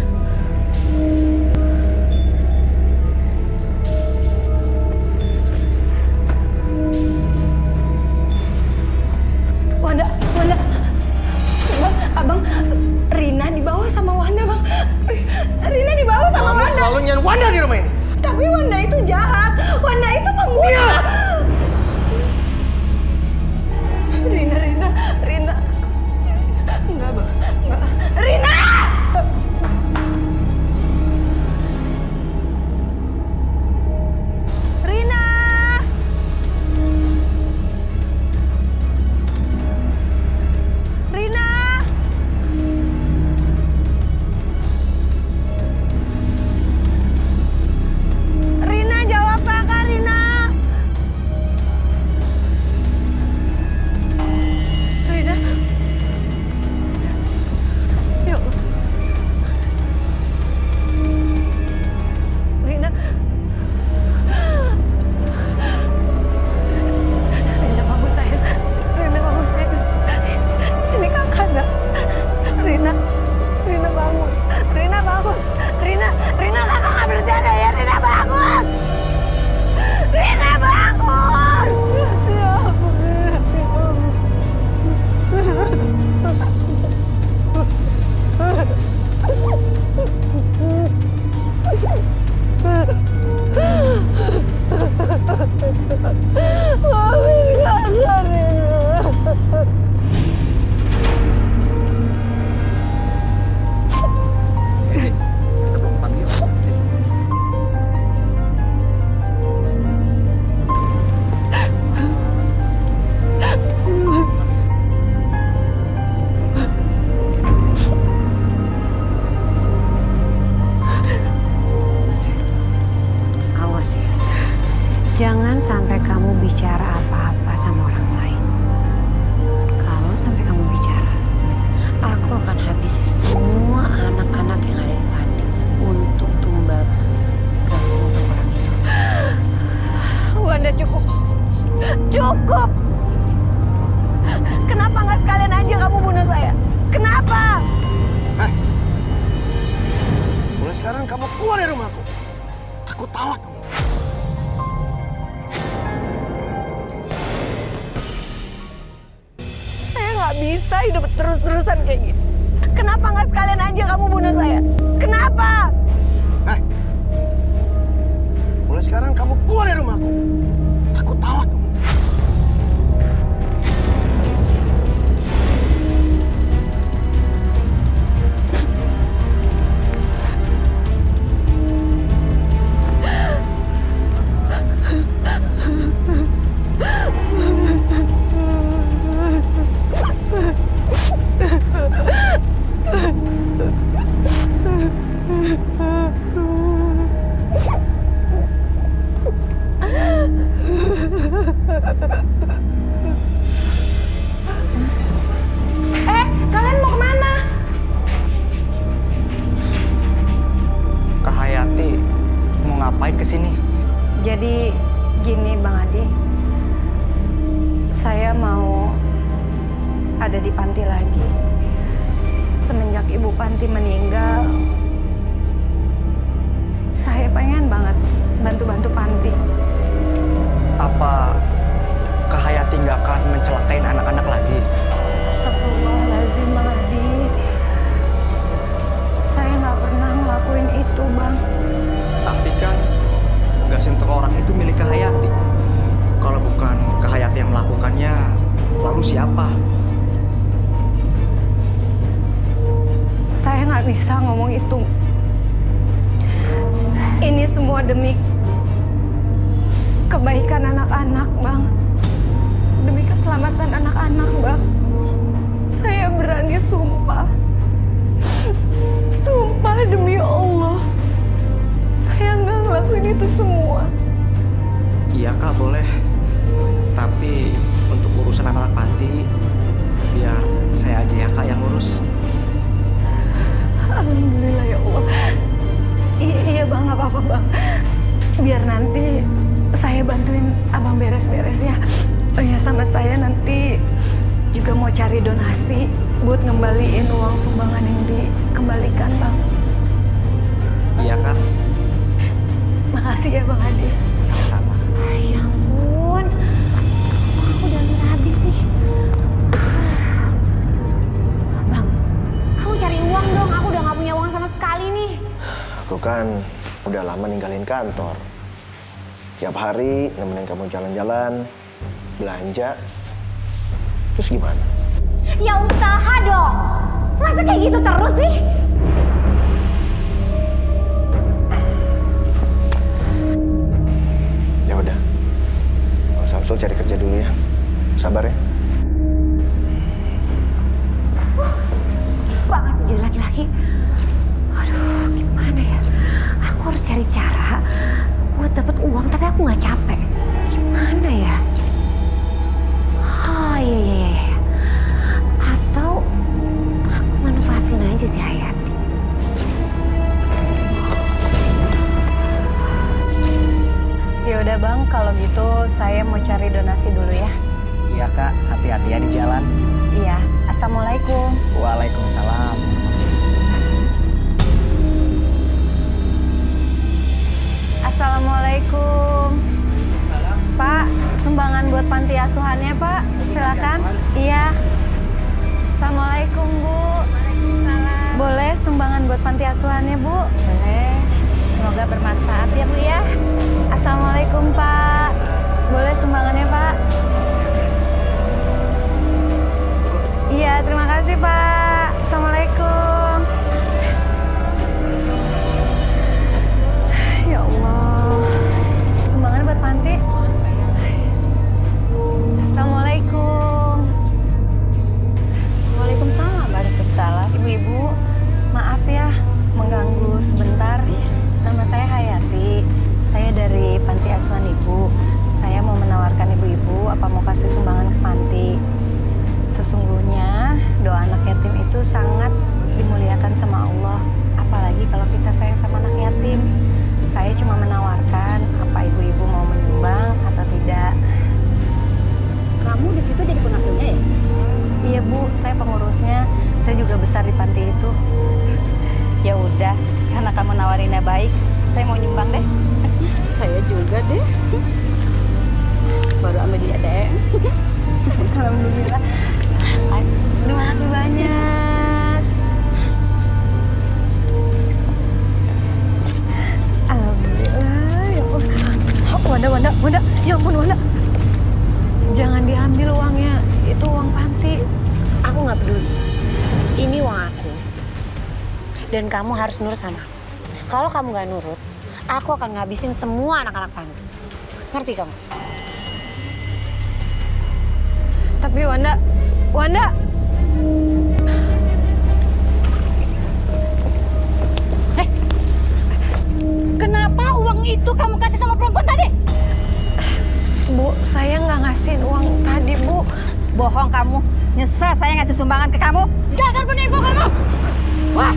Wanda. Abang, Rina dibawa sama Wanda, Bang. Rina dibawa sama Kamu Wanda. selalu nyanyi Wanda di rumah ini. Tapi Wanda itu jahat. Wanda itu pembunuh. Rina. Enggak, Bang. Enggak. Rina! Rina, jawab Kakak, Rina. Ya Allah. Rina bangun sayang. Rina bangun sayang. Ini Kakak, nak. Rina bangun. Rina bangun. Rina Kakak nggak bercanda ya. Rina bangun. Rina bangun. Ya ampun. Maafin Kakak, Rina. Awas ya. Jangan sampai kamu bicara apa-apa sama orang lain. Kalau sampai kamu bicara, aku akan habisi semua anak-anak yang ada di panti untuk tumbal gasing tengkorak itu. Wanda, cukup. Kenapa nggak sekalian aja kamu bunuh saya? Kenapa? Mulai sekarang kamu keluar dari rumahku. Aku talak kamu. Saya nggak bisa hidup terus-terusan kayak gini. Kenapa nggak sekalian aja kamu bunuh saya? Kenapa? Mulai sekarang kamu keluar dari rumahku. Aku talak kamu. ada di panti lagi. Semenjak Ibu Panti meninggal, saya pengen banget bantu-bantu panti. Apa Kak Hayati nggak akan mencelakain anak-anak lagi? Astagfirullahaladzim, Bang Adi. Saya nggak pernah ngelakuin itu, Bang. Tapi kan gasin orang itu milik Kak Hayati. Kalau bukan Kak Hayati yang melakukannya, lalu siapa? Saya nggak bisa ngomong itu. Ini semua demi kebaikan anak-anak, Bang. Demi keselamatan anak-anak, Bang. Saya berani sumpah. Sumpah demi Allah. Saya nggak ngelakuin itu semua. Iya Kak, boleh. Tapi untuk urusan anak panti, biar saya aja ya Kak yang ngurus. Alhamdulillah ya Allah. Iya Bang, nggak apa-apa Bang. Biar nanti saya bantuin Abang beres-beres ya. Oh ya, sama saya nanti juga mau cari donasi buat ngembaliin uang sumbangan yang dikembalikan Bang. Iya Kak. Makasih ya Bang Adi. Sama-sama. Ya ampun, aku udah hampir habis sih. Bang, kamu cari uang dong. Aku udah nggak punya uang sama sekali nih. Aku kan udah lama ninggalin kantor. Tiap hari nemenin kamu jalan-jalan, belanja. Terus gimana? Ya usaha dong. Masa kayak gitu terus sih? Ya udah. Bang Samsul cari kerja dulu ya. Sabar ya. Banget sih jadi laki-laki. Aduh, gimana ya? Aku harus cari cara buat dapat uang, tapi aku nggak capek. Gimana ya? Oh iya. Atau aku manfaatin aja si Hayati. Ya udah Bang, kalau gitu saya mau cari donasi dulu ya. Iya Kak, hati-hati ya di jalan. Iya, Assalamualaikum. Waalaikumsalam. Assalamualaikum. Pak, sumbangan buat panti asuhannya Pak, silakan. Iya. Assalamualaikum Bu. Waalaikumsalam. Boleh sumbangan buat panti asuhannya Bu? Boleh. Semoga bermanfaat ya Bu ya. Assalamualaikum Pak. Boleh sumbangannya Pak? Iya, terima kasih Pak. Assalamualaikum. Ya Allah. Sumbangan buat panti. Assalamualaikum. Waalaikumsalam. Waalaikumsalam. Ibu-ibu, maaf ya mengganggu sebentar. Nama saya Hayati. Saya dari panti asuhan Ibu. Saya mau menawarkan ibu-ibu apa mau kasih sumbangan ke panti. Sesungguhnya doa anak yatim itu sangat dimuliakan sama Allah. Apalagi kalau kita sayang sama anak yatim. Saya cuma menawarkan apa ibu-ibu mau menyumbang atau tidak. Kamu di situ jadi pengasuhnya ya? Iya Bu, saya pengurusnya. Saya juga besar di panti itu. Ya udah, karena kamu nawarinnya baik, saya mau nyumbang deh. Saya juga deh. Baru ambil di ATM. Alhamdulillah. Terima kasih banyak. Alhamdulillah, ya Allah. Wanda, ya ampun Wanda. Jangan diambil uangnya, itu uang panti. Aku nggak peduli. Ini uang aku. Dan kamu harus nurut sama aku. Kalau kamu nggak nurut, aku akan ngabisin semua anak-anak panti. Ngerti kamu? Tapi Wanda. Kenapa uang itu kamu kasih sama perempuan tadi? Bu, saya nggak ngasihin uang tadi, Bu. Bohong kamu. Nyesel saya ngasih sumbangan ke kamu. Dasar penipu kamu! Wah!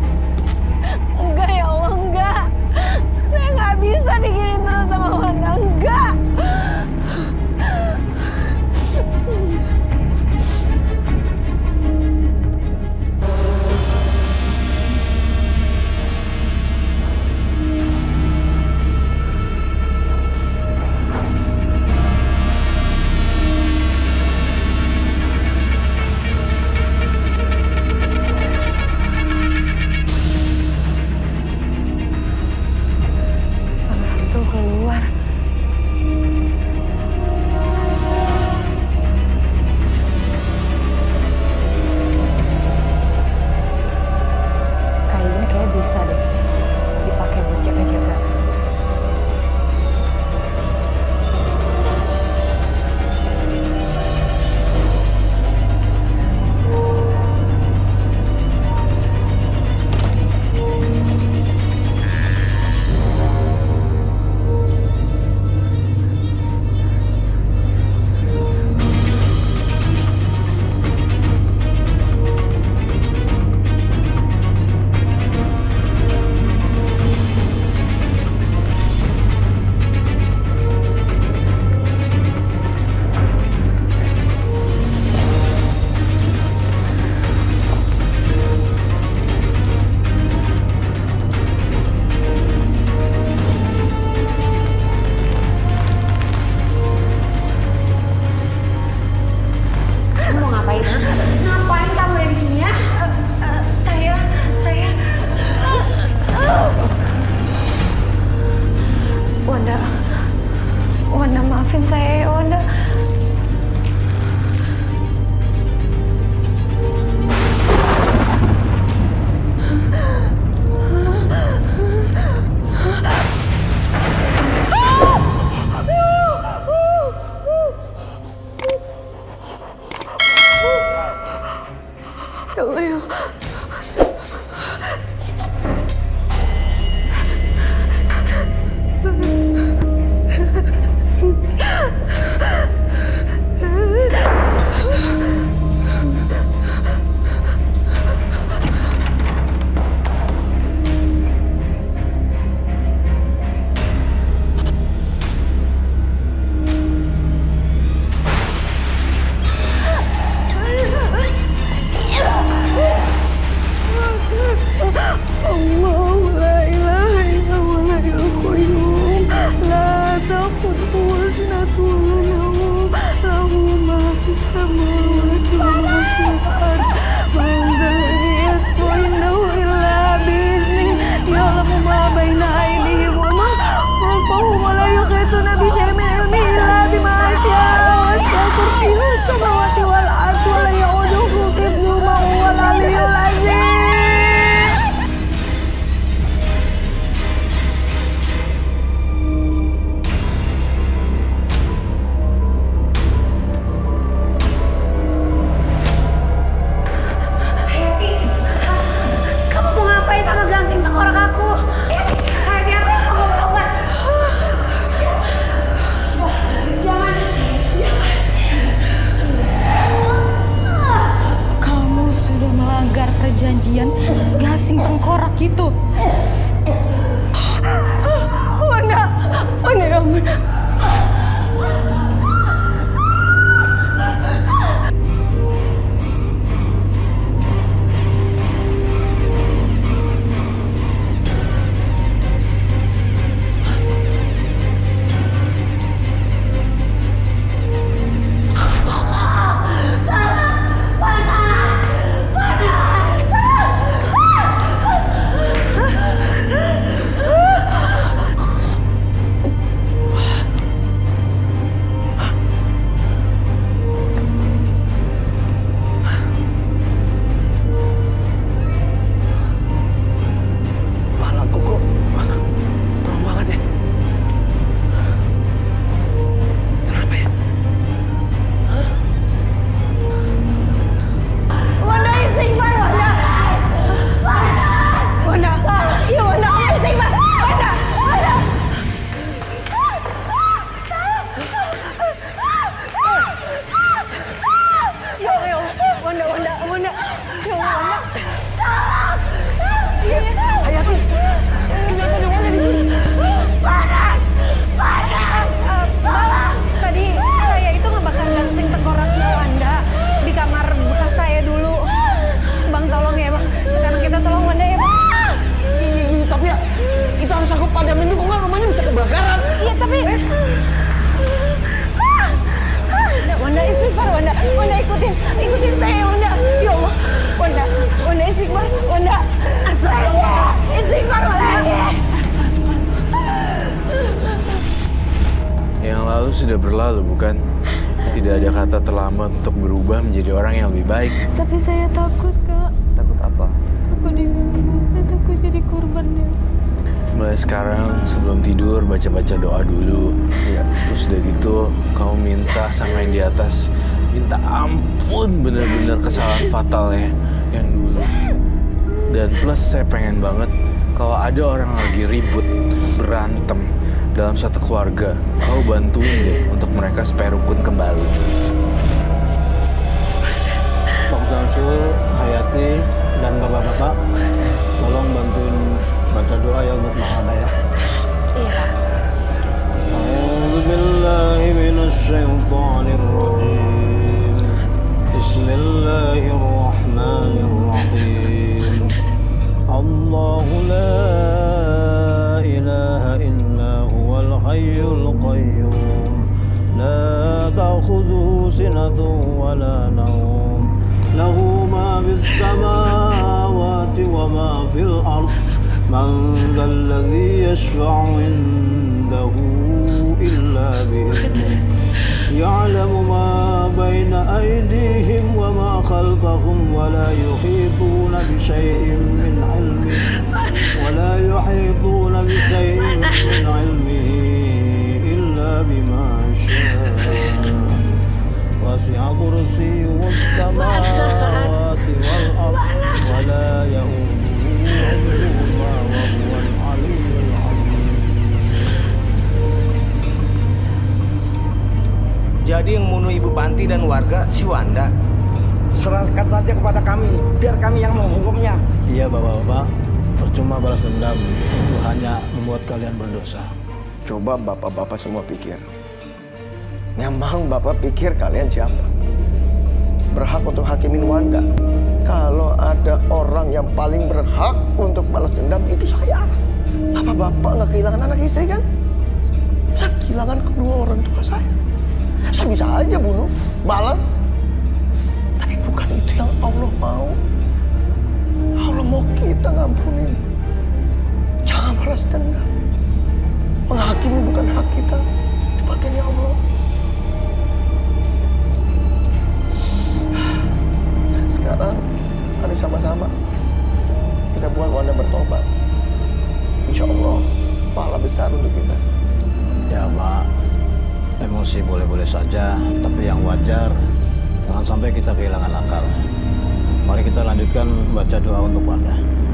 Enggak ya Allah, enggak. Saya nggak bisa diginiin terus sama Wanda. Maafin saya ya Wanda. Ya Allah, ya Allah. Perjanjian gasing tengkorak itu. Wanda ya ampun. Ikutin saya Wanda. Ya Allah, Wanda istighfar, Wanda. Istighfar Wanda. Yang lalu sudah berlalu, bukan? Tidak ada kata terlambat untuk berubah menjadi orang yang lebih baik. Tapi saya takut, Kak. Takut apa? Aku diganggu, saya takut jadi korbannya. Mulai sekarang sebelum tidur baca-baca doa dulu. Ya, terus dari itu kamu minta sama yang di atas, minta ampun bener-bener kesalahan fatalnya yang dulu. Dan plus saya pengen banget kalau ada orang lagi ribut, berantem dalam satu keluarga, kau bantuin deh untuk mereka supaya rukun kembali. Bang Samsul, Hayati, dan bapak-bapak, tolong bantuin baca doa ya untuk Bang Anda ya. Iya. A'udzu billahi minasyaitonir rajim. Bismillahirrahmanirrahim. Allahu la ilaha illa huwal hayyul qayyum. La ta'khudhuhu sinatun wa la nawm. Lahu ma fis samawati wa ma fil ardh. من ذا الذي يشفع عنده إلا بإذنه يعلم ما بين أيديهم وما خلفهم ولا يحيطون بشيء من علمه إلا بما شاء وسع كرسيه السماوات والأرض ولا يؤوده حفظهما وهو العلي العظيم. Jadi yang membunuh Ibu Panti dan warga si Wanda. Serahkan saja kepada kami, biar kami yang menghukumnya. Iya bapak-bapak, percuma balas dendam, itu hanya membuat kalian berdosa. Coba bapak-bapak semua pikir. Memang bapak pikir kalian siapa? Berhak untuk hakimin Wanda. Kalau ada orang yang paling berhak untuk balas dendam itu saya. Apa bapak nggak kehilangan anak istri kan? Saya kehilangan kedua orang tua saya. Saya bisa aja bunuh, balas. Tapi bukan itu yang Allah mau. Allah mau kita ngampunin. Jangan balas dendam. Menghakimi bukan hak kita, itu bagiannya Allah. Sekarang, mari sama-sama kita buat Wanda bertobat. Insya Allah, pahala besar untuk kita. Ya Pak, emosi boleh-boleh saja, tapi yang wajar jangan sampai kita kehilangan akal. Mari kita lanjutkan baca doa untuk Wanda.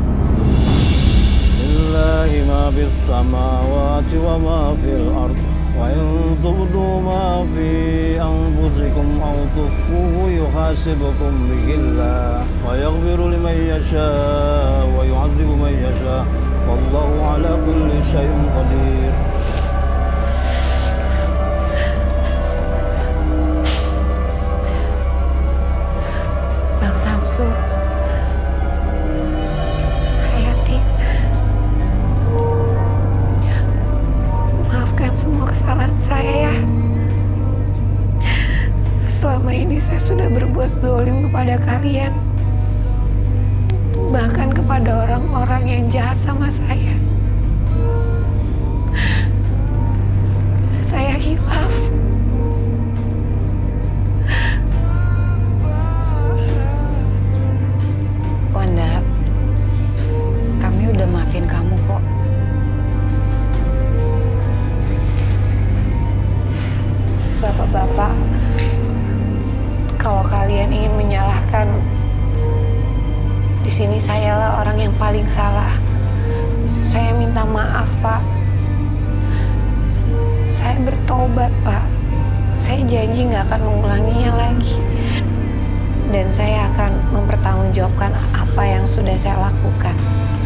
Lillahi ma fis samawati wa ma fil ard wa in tubdu ma fi anfusikum aw tukhfuhu yuhasibukum bihillah wa yaghfiru liman yasha wa yu'adzibu man yasha wallahu ala kulli syai'in qadir. Bang Samsul, Hayati, maafkan semua kesalahan saya ya. Selama ini saya sudah berbuat zalim kepada kalian, bahkan kepada orang-orang yang jahat sama saya. Saya hilaf. Wanda, kami udah maafin kamu kok. Bapak-bapak, kalau kalian ingin menyalahkan, di sini sayalah orang yang paling salah. Saya minta maaf, Pak. Saya bertobat, Pak. Saya janji nggak akan mengulanginya lagi. Dan saya akan mempertanggungjawabkan apa yang sudah saya lakukan.